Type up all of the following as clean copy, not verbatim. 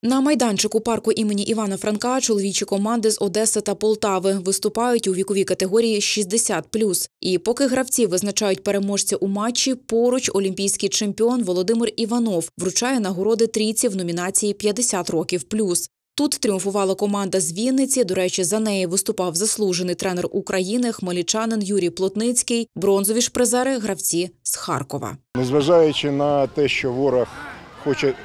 На майданчику парку імені Івана Франка чоловічі команди з Одеси та Полтави виступають у віковій категорії 60+. І поки гравці визначають переможця у матчі, поруч олімпійський чемпіон Володимир Іванов вручає нагороди трійці в номінації «50 років плюс». Тут тріумфувала команда з Вінниці. До речі, за неї виступав заслужений тренер України, хмельничанин Юрій Плотницький. Бронзові ж призери – гравці з Харкова. Незважаючи на те, що ворог хоче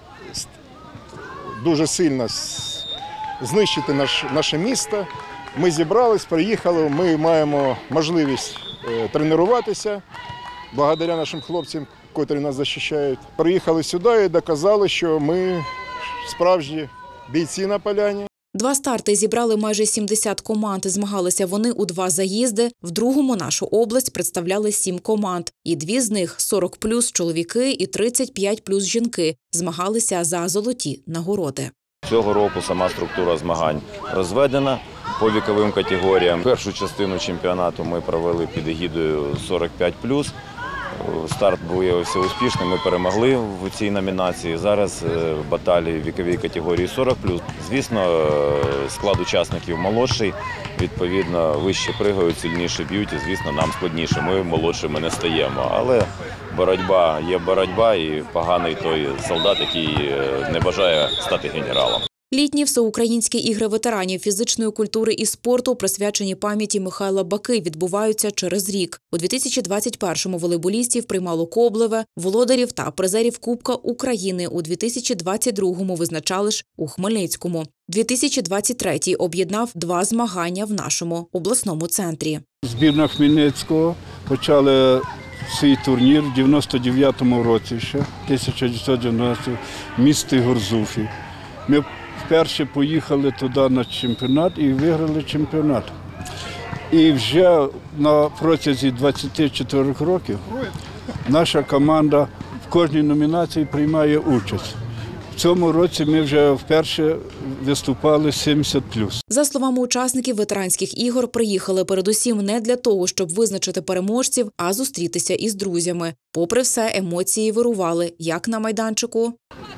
дуже сильно знищити наше місто, ми зібрались, приїхали, ми маємо можливість тренуватися, благодаря нашим хлопцям, котрі нас захищають. Приїхали сюди і доказали, що ми справжні бійці на поляні. Два старти зібрали майже 70 команд. Змагалися вони у 2 заїзди. В другому нашу область представляли 7 команд. І 2 з них – 40+ чоловіки і 35+ жінки. Змагалися за золоті нагороди. Цього року сама структура змагань розведена по віковим категоріям. Першу частину чемпіонату ми провели під егідою 45+. Старт виявився успішним, ми перемогли в цій номінації. Зараз баталії в віковій категорії 40+. Звісно, склад учасників молодший, відповідно, вище пригають, сильніше б'ють, і, звісно, нам складніше. Ми молодшими не стаємо. Але боротьба є боротьба, і поганий той солдат, який не бажає стати генералом. Літні всеукраїнські ігри ветеранів фізичної культури і спорту, присвячені пам'яті Михайла Баки, відбуваються через рік. У 2021-му волейболістів приймало Коблеве, володарів та призерів Кубка України у 2022-му визначали ж у Хмельницькому. 2023-й об'єднав 2 змагання в нашому обласному центрі. Збірна Хмельницького почали свій турнір в 99-му році ще, 1990 в місті Горзуфі. Ми вперше поїхали туди на чемпіонат і виграли чемпіонат. І вже на протязі 24 років наша команда в кожній номінації приймає участь. В цьому році ми вже вперше виступали 70+. За словами учасників ветеранських ігор, приїхали передусім не для того, щоб визначити переможців, а зустрітися із друзями. Попри все, емоції вирували як на майданчику,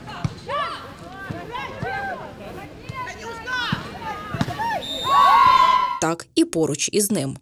так і поруч із ним.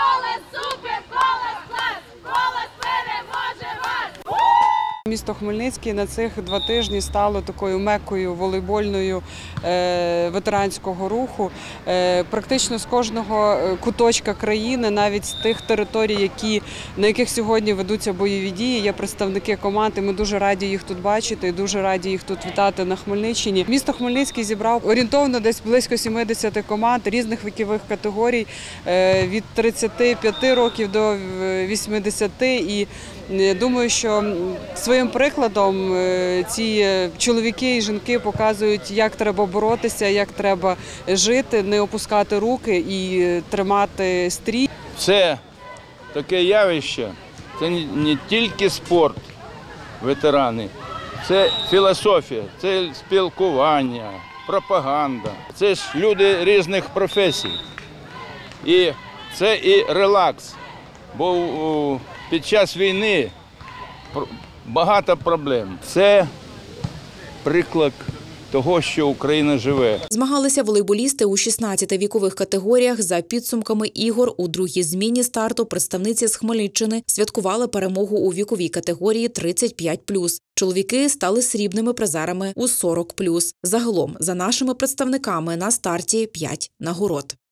Місто Хмельницький на цих 2 тижні стало такою меккою волейбольною ветеранського руху. Практично з кожного куточка країни, навіть з тих територій, на яких сьогодні ведуться бойові дії, є представники команд, і ми дуже раді їх тут бачити, і дуже раді їх тут вітати на Хмельниччині. Місто Хмельницький зібрав орієнтовно десь близько 70 команд різних вікових категорій, від 35 років до 80, і думаю, що своїм прикладом ці чоловіки і жінки показують, як треба боротися, як треба жити, не опускати руки і тримати стрій. Це таке явище, це не тільки спорт, ветерани, це філософія, це спілкування, пропаганда. Це ж люди різних професій. І це і релакс, бо під час війни багато проблем. Це приклад того, що Україна живе. Змагалися волейболісти у 16 вікових категоріях. За підсумками ігор у другій зміні старту представниці з Хмельниччини святкували перемогу у віковій категорії 35+. Чоловіки стали срібними призерами у 40+. Загалом, за нашими представниками, на старті 5 нагород.